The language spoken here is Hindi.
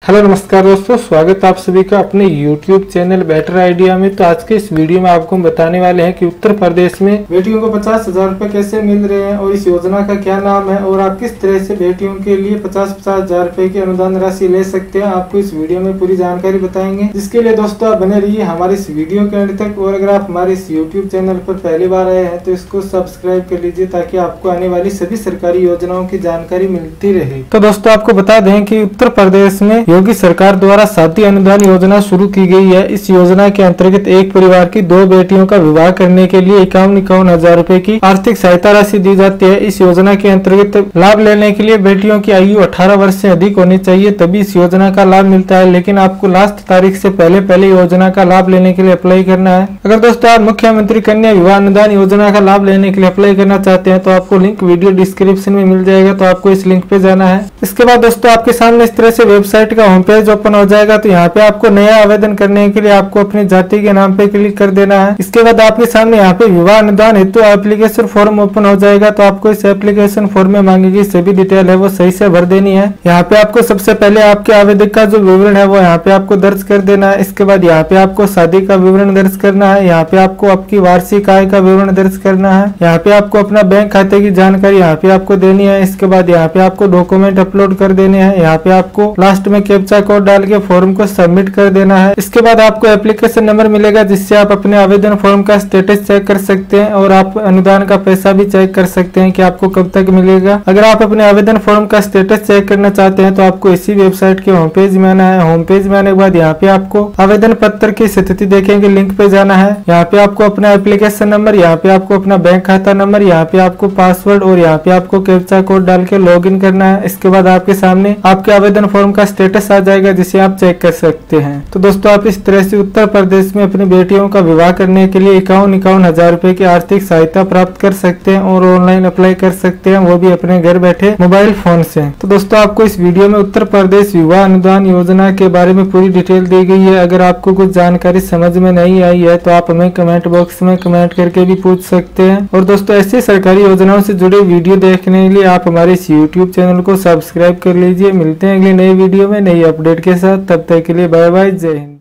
हेलो नमस्कार दोस्तों, स्वागत है आप सभी का अपने YouTube चैनल बेटर आइडिया में। तो आज के इस वीडियो में आपको हम बताने वाले हैं कि उत्तर प्रदेश में बेटियों को 50,000 रुपए कैसे मिल रहे हैं और इस योजना का क्या नाम है और आप किस तरह से बेटियों के लिए 50,000 रुपए की अनुदान राशि ले सकते हैं। आपको इस वीडियो में पूरी जानकारी बताएंगे, जिसके लिए दोस्तों आप बने रहिए हमारे इस वीडियो के अंत तक। और अगर आप हमारे इस यूट्यूब चैनल पर पहली बार आए हैं तो इसको सब्सक्राइब कर लीजिए ताकि आपको आने वाली सभी सरकारी योजनाओं की जानकारी मिलती रहे। तो दोस्तों आपको बता दें कि उत्तर प्रदेश में योगी सरकार द्वारा शादी अनुदान योजना शुरू की गई है। इस योजना के अंतर्गत एक परिवार की 2 बेटियों का विवाह करने के लिए 51,000 रुपए की आर्थिक सहायता राशि दी जाती है। इस योजना के अंतर्गत लाभ लेने के लिए बेटियों की आयु 18 वर्ष से अधिक होनी चाहिए, तभी इस योजना का लाभ मिलता है। लेकिन आपको लास्ट तारीख से पहले योजना का लाभ लेने के लिए अप्लाई करना है। अगर दोस्तों आप मुख्यमंत्री कन्या विवाह अनुदान योजना का लाभ लेने के लिए अप्लाई करना चाहते हैं तो आपको लिंक वीडियो डिस्क्रिप्शन में मिल जाएगा, तो आपको इस लिंक पे जाना है। इसके बाद दोस्तों आपके सामने इस तरह से वेबसाइट का होम पेज ओपन हो जाएगा। तो यहाँ पे आपको नया आवेदन करने के लिए आपको अपनी जाति के नाम पे क्लिक कर देना है। इसके बाद आपके सामने यहाँ पे विवाह अनुदान हेतु एप्लीकेशन फॉर्म ओपन हो जाएगा। तो आपको इस एप्लीकेशन फॉर्म में मांगेगी सभी डिटेल है वो सही से भर देनी है। यहाँ पे आपको सबसे पहले आपके आवेदक का जो विवरण है वो यहाँ पे आपको दर्ज कर देना है। इसके बाद यहाँ पे आपको शादी का विवरण दर्ज करना है। यहाँ पे आपको आपकी वार्षिक आय का विवरण दर्ज करना है। यहाँ पे आपको अपना बैंक खाते की जानकारी यहाँ पे आपको देनी है। इसके बाद यहाँ पे आपको डॉक्यूमेंट अपलोड कर देने हैं। यहाँ पे आपको लास्ट में कैप्चा कोड डाल के फॉर्म को सबमिट कर देना है। इसके बाद आपको एप्लीकेशन नंबर मिलेगा, जिससे आप अपने आवेदन फॉर्म का स्टेटस चेक कर सकते हैं और आप अनुदान का पैसा भी चेक कर सकते हैं कि आपको कब तक मिलेगा। अगर आप अपने आवेदन फॉर्म का स्टेटस चेक करना चाहते हैं तो आपको इसी वेबसाइट के होम पेज में आना है। होम पेज में आने के बाद यहाँ पे आपको आवेदन पत्र की स्थिति देखेंगे, लिंक पे जाना है। यहाँ पे आपको अपना एप्लीकेशन नंबर, यहाँ पे आपको अपना बैंक खाता नंबर, यहाँ पे आपको पासवर्ड और यहाँ पे आपको कैप्चा कोड डाल के लॉग इन करना है। इसके बाद आपके सामने आपके आवेदन फॉर्म का स्टेटस आ जाएगा, जिसे आप चेक कर सकते हैं। तो दोस्तों आप इस तरह से उत्तर प्रदेश में अपनी बेटियों का विवाह करने के लिए 51,000 रुपए की आर्थिक सहायता प्राप्त कर सकते हैं और ऑनलाइन अप्लाई कर सकते हैं, वो भी अपने घर बैठे मोबाइल फोन से। तो दोस्तों आपको इस वीडियो में उत्तर प्रदेश विवाह अनुदान योजना के बारे में पूरी डिटेल दी गई है। अगर आपको कुछ जानकारी समझ में नहीं आई है तो आप हमें कमेंट बॉक्स में कमेंट करके भी पूछ सकते हैं। और दोस्तों ऐसी सरकारी योजनाओं से जुड़े वीडियो देखने के लिए आप हमारे इस यूट्यूब चैनल को सब्सक्राइब कर लीजिए। मिलते हैं अगली नई वीडियो में नई अपडेट के साथ, तब तक के लिए बाय बाय, जय हिंद।